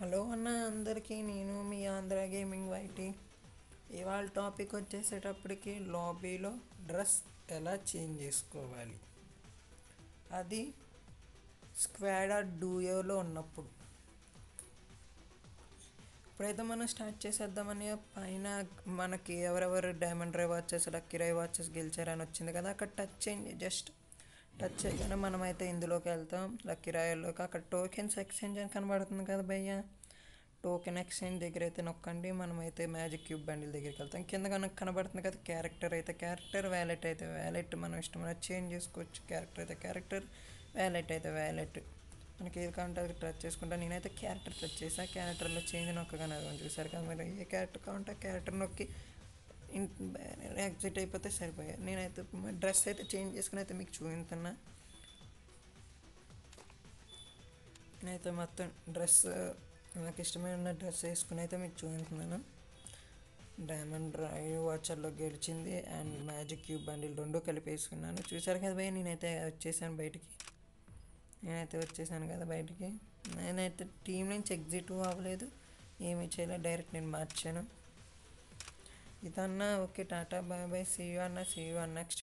Hello అన్న అందరికీ నేను మీ ఆంధ్ర గేమింగ్ వైటీ. ఇవాళ టాపిక్ వచ్చేసేటప్పటికి లాబీలో డ్రెస్ ఎలా చేంజ్ చేసుకోవాలి, అది స్క్వాడ్ ఆర్ డూయోలో ఉన్నప్పుడు. ఇప్పుడైతే మనం స్టార్ట్ చేసేద్దామని పైన మనకి ఎవరెవరు diamond ray watches lucky ray watches గెలిచారని వచ్చింది కదా, అక్కడ టచ్ చేయండి. జస్ట్ టచ్ చేయగానే మనమైతే ఇందులోకి వెళ్తాం లక్కీ రాయల్లోకి. అక్కడ టోకెన్స్ ఎక్స్చేంజ్ అని కనబడుతుంది కదా భయ్య, టోకెన్ ఎక్స్చేంజ్ దగ్గర అయితే నొక్కండి. మనమైతే మ్యాజిక్ క్యూబ్ బండిల్ దగ్గరికి వెళ్తాం. కింద కనుక కనబడుతుంది కదా క్యారెక్టర్, అయితే క్యారెక్టర్, వ్యాలెట్ అయితే వ్యాలెట్ మనం ఇష్టమైన చేంజ్ చేసుకోవచ్చు. క్యారెక్టర్ అయితే క్యారెక్టర్, వ్యాలెట్ అయితే వ్యాలెట్, మనకి ఏది కావాలంటే అది టచ్ చేసుకుంటా. నేనైతే క్యారెక్టర్ టచ్ చేసా, క్యారెక్టర్లో చేంజ్ నొక్కగానే అది చూసారు కదా మీరు. ఏ క్యారెక్టర్ కావాలంటే క్యారెక్టర్ నొక్కి ఎగ్జిట్ అయిపోతే సరిపోయాయి. నేనైతే డ్రెస్ అయితే చేంజ్ చేసుకుని అయితే మీకు చూపించుతున్నా. నేనైతే మొత్తం డ్రెస్ నాకు ఇష్టమైన డ్రెస్ వేసుకుని అయితే మీకు చూపించుతున్నాను. డైమండ్ రాయ్ వాచర్లో గెలిచింది అండ్ మ్యాజిక్ క్యూబ్ బండిల్ రెండు కలిపి వేసుకున్నాను. చూసారు కదా భయ్య, నేనైతే వచ్చేసాను బయటికి. కదా బయటికి. నేనైతే టీం నుంచి ఎగ్జిట్ అవ్వలేదు, ఏమీ చేయలేదు, డైరెక్ట్ నేను మార్చాను. ఇదన్నా okay. Tata bye bye, see you అన్న, సీ యూ అన్న నెక్స్ట్.